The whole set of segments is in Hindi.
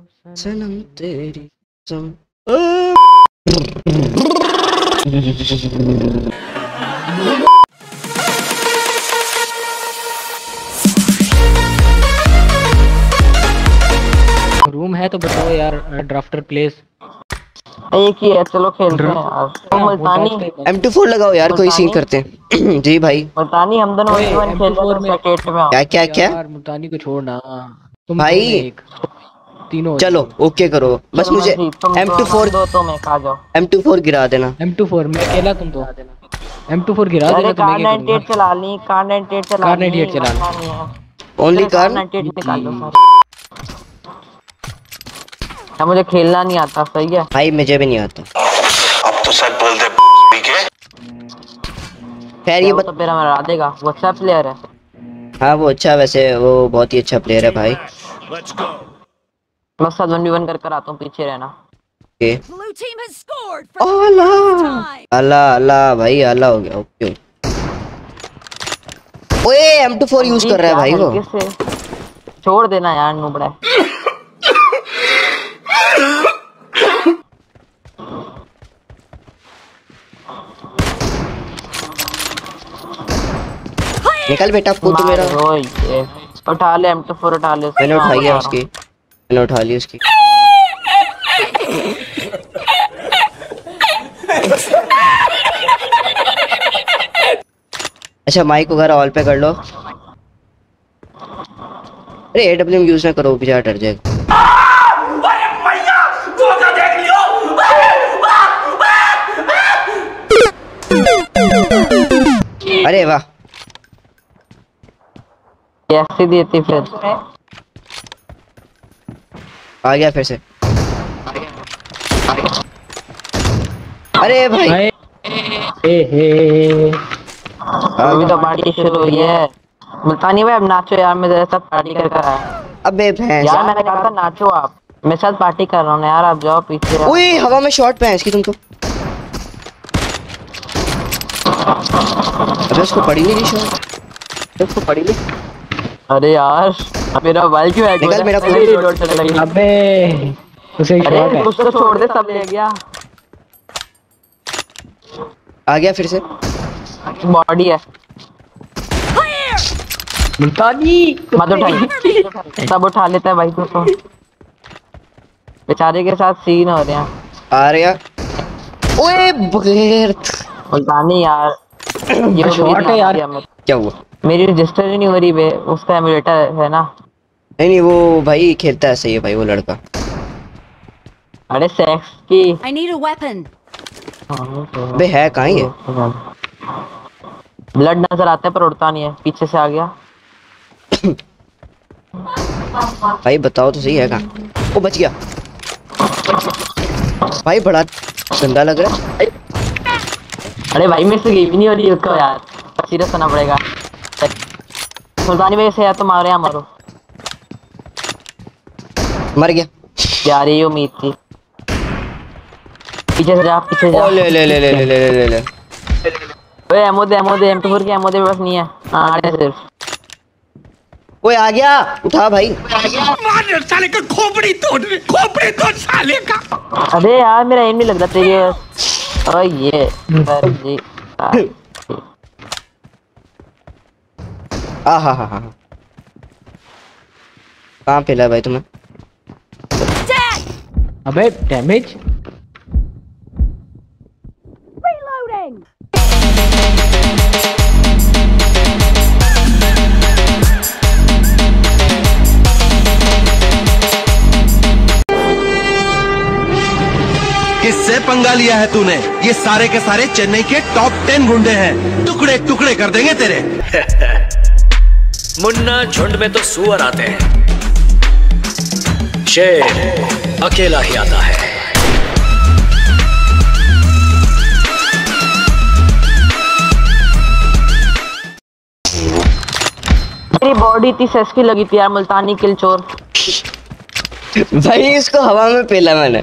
सनम तेरी कसम। रूम है तो बताओ यार। ड्राफ्टर प्लेस एक ही है, चलो खेलते हैं यार। तो मुल्तानी M24 लगाओ यार, कोई सीन करते हैं। जी भाई मुल्तानी हम दोनों 1v1 खेल रहे थे सेकेंड में। क्या क्या क्या यार मुल्तानी को छोड़ना तुम भाई, एक तीनों चलो ओके करो, बस मुझे M24 दो तुम एक आ जाओ। M24 गिरा देना। M24 मैं अकेला, तुम तो M24 गिरा देना तो मैं क्या करूंगा। चला ली कार 98 चला कार ली 98 चला नहीं है। ओनली कार 98 निकाल लो सारे। अब मुझे खेलना नहीं आता। सही है भाई, मुझे भी नहीं आता। अब तो सच बोल दे ठीक है। खैर ये तो मेरा मरा देगा। वो अच्छा प्लेयर है। हाँ वो अच्छा, वैसे वो बहुत ही अच्छा प्लेयर है भाई। बस 1v1 कर आता हूँ, पीछे रहना। अल्लाह अल्लाह भाई, अल्लाह हो गया। ओके ओए M24 यूज कर रहा है भाई वो। छोड़ देना यार नुबड़ा। निकल बेटा, कूद मेरा। उठा ले M24, उठा ले। मैंने उठाई है उसकी, मैंने उठा ली उसकी। अच्छा माइक वगैरह ऑल पे कर लो। अरे AWM यूज ना करो, बेचारा डर जाएगा। अरे वाह, कैसे देती फिर। आ गया फिर से। अरे भाई अभी तो पार्टी शुरू हुई है। मुल्तानी भाई अब नाचो यार, मेरे साथ पार्टी कर कर आया। अबे भैंस यार मैंने कहा था नाचो आप, मेरे साथ पार्टी कर रहा हूँ यार, आप जाओ पीछे। ओए हवा में शॉट भैंस की तुमको। अबे उसको पड़ी नहीं रही शॉट, उसको पड़ी नहीं। अरे यार मेरा मोबाइल क्यों है? निकल मेरा फोन। अबे उसे शॉट है। उसको छोड़ दे, सब ले गया। आ गया फिर से। बॉडी है मुल्तानी मत उठाइए, सब उठा लेता है भाई तो। बेचारे के साथ सीन हो रहे हैं। आ रहा ओए बगैर मुल्तानी यार ये शॉट है यार। क्या हुआ? मेरी रजिस्टर ही नहीं हो रही बे, उसका एमुलेटर है ना। नहीं वो भाई खेलता है, सही है भाई वो लड़का। अरे सेक्स की I need a weapon. बे है कहाँ ये? ब्लड नजर आता है पर उड़ता नहीं है। पीछे से आ गया। भाई बताओ तो सही है कहाँ? वो बच गया भाई, बड़ा गंदा लग रहा है। अरे भाई मेरे से गेम नहीं हो रही उसको यार, सीरियस होना पड़ेगा। सुल्तानी भाई से है तो मारो या मारो। मर गया यार ये उम्मीद थी। पीछे से जा, पीछे जा। ले ले ले ले ले ले ले ले। ओए एमो दे M24 की एमो दे, बस नहीं है। हां अरे सिर्फ ओए आ गया, उठा भाई। मार साले का खोपड़ी तोड़ साले का। अरे यार मेरा एम नहीं लग रहा तेरे। ओ ये जी आ हा हा हा। कहाँ पे ला भाई तुम्हें? अबे डैमेज। Reloading. किससे पंगा लिया है तूने? ये सारे के सारे चेन्नई के टॉप 10 गुंडे हैं। टुकड़े टुकड़े कर देंगे तेरे। मुन्ना झुंड में तो सुअर आते हैं, शेर अकेला ही आता है। मेरी बॉडी इतनी सेक्स की लगी थी यार। मुल्तानी किल चोर भाई इसको हवा में पेला मैंने।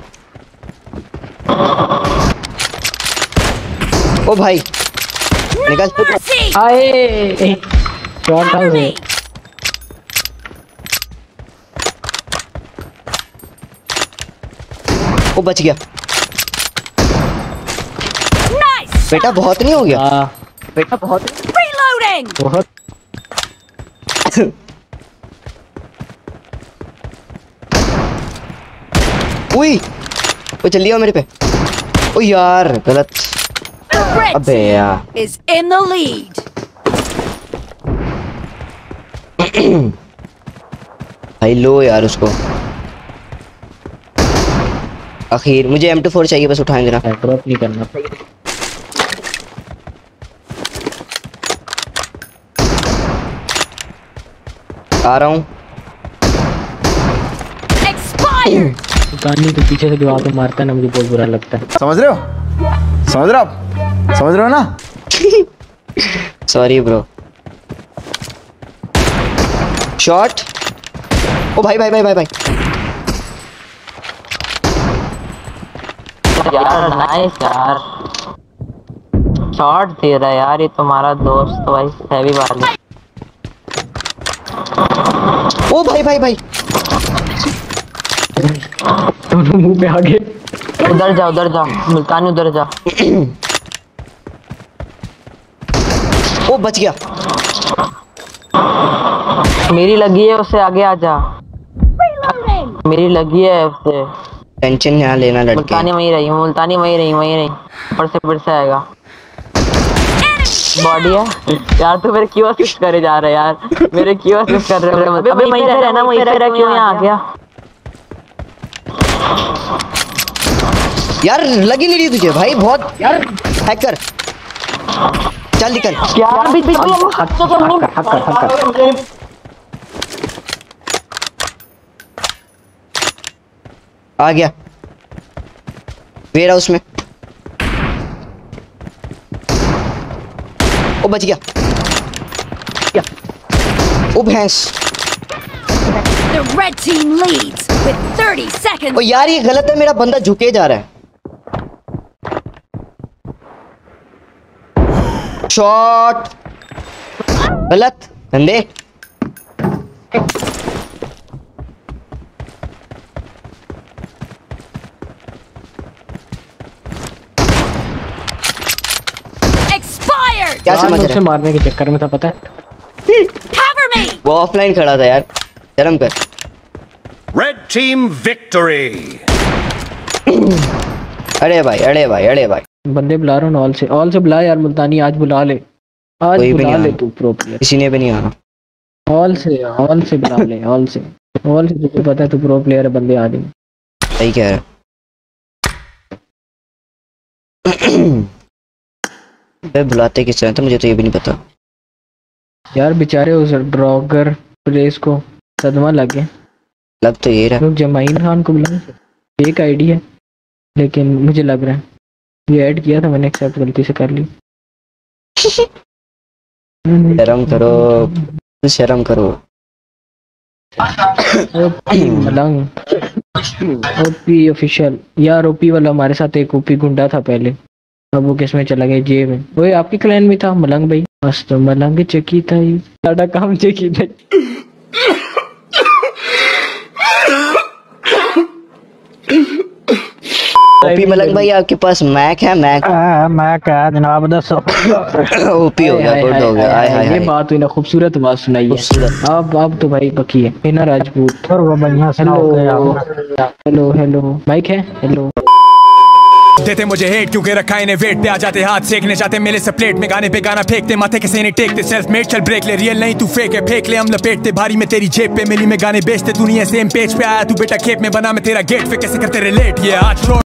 ओ भाई निकल। आए शॉट था उसे। वो बच गया। Nice. बेटा बहुत नहीं हो गया? हाँ बेटा बहुत Reloading. बहुत। उई, वो चल लिया मेरे पे। ओ यार गलत। The red अबे यार। team is in the lead. भाई लो यार उसको। आखिर मुझे M24 चाहिए, बस उठाएं जरा। ड्रॉप नहीं करना। आ रहा हूँ। Expired. दुकानी तो पीछे से दीवार को मारता है ना, मुझे बहुत बुरा लगता है। समझ रहे हो? समझ रहे हो आप? समझ रहे हो ना? Sorry bro. शॉट। ओ भाई भाई भाई भाई भाई। यार नाइस यार, शॉट दे रहा है यार ये तुम्हारा दोस्त भाई, हैवी वाला। ओ भाई भाई भाई। दोनों मुंह पे आ गए। उधर जा उधर जा, मुल्तानी उधर जा। ओ बच गया। मेरी लगी है, उससे आगे आ जा। Reloading. मेरी लगी है उससे। टेंशन यहाँ लेना लड़के। मुल्तानी वहीं रही, मुल्तानी वहीं रही, वहीं रही। ऊपर से आएगा। बॉडी है यार, तू मेरे क्यों असिस्ट करे जा रहा है यार, मेरे क्यों असिस्ट कर रहे हो? अबे वहीं पे रहना, वहीं पे रह, क्यों यहाँ आ गया? यार लगी नहीं रही तुझे भाई, बहुत यार हैकर। चल निकल। आ गया वेयर हाउस में। ओ बच गया। ओ भैंस। The red team leads with 30 seconds. ओ यार ये गलत है, मेरा बंदा झुके जा रहा है। शॉट गलत बंदे। Expired. क्या समझ उसे रहा है? मारने के चक्कर में था, पता है। Cover me. वो ऑफलाइन खड़ा था यार, शर्म कर। Red team victory. अरे भाई अरे भाई अरे भाई। बंदे बुला रहा हूँ, ऑल से बुला यार। मुल्तानी आज बुला ले, आज कोई भी बुला नहीं ले आना। तू प्रो प्लेयर। किसी ने भी नहीं आना। ऑल से बुला ले, ऑल से तुझे पता है तू प्रो प्लेयर है, बंदे आ जाएंगे। सही कह रहा है। बुलाते किस तरह था मुझे तो ये भी नहीं पता। यार बेचारे उस ड्रॉगर प्लेस को सदमा लग गया। लग तो ये रहा। लोग जमाइन खान को बुलाएं, एक आईडी है, लेकिन मुझे लग रहा है ये ऐड किया था मैंने, एक्सेप्ट गलती से कर ली। शर्म करो, शर्म करो। ओपी मलंग, ओपी ऑफिशियल। यार ओपी वाला हमारे साथ एक ओपी गुंडा था पहले, अब वो किस में चला गया? जे में। वो आपके क्लैन में था मलंग भाई। बस तो मलंग चकी था, ये सारा काम चकी था। ओपी मलंग भाई आपके पास मैक है? मैक मैक है जनाब, दसो। ओपी हो गया, गुड हो गया। हाय हाय ये हाय। बात हुई ना, खूबसूरत बात सुनाई है। खूबसूरत। अब तो भाई पकी है। Hina Rajput. Hello hello mic है। हेलो देते मुझे हेट क्योंकि रखा इन्हें वेट पे आ जाते, हाथ सेकने चाहते मेरे से प्लेट में, गाने पे गाना फेंकते, माथे के सीने टेकते, सेल्फ मेड चल ब्रेक ले, रियल नहीं तू फेक है, फेंक ले हम लपेटते, भारी में तेरी जेब पे मिली में गाने बेचते, दुनिया सेम पेज पे आया तू बेटा खेप में, बना मैं तेरा गेट पे कैसे करते रिलेट ये आज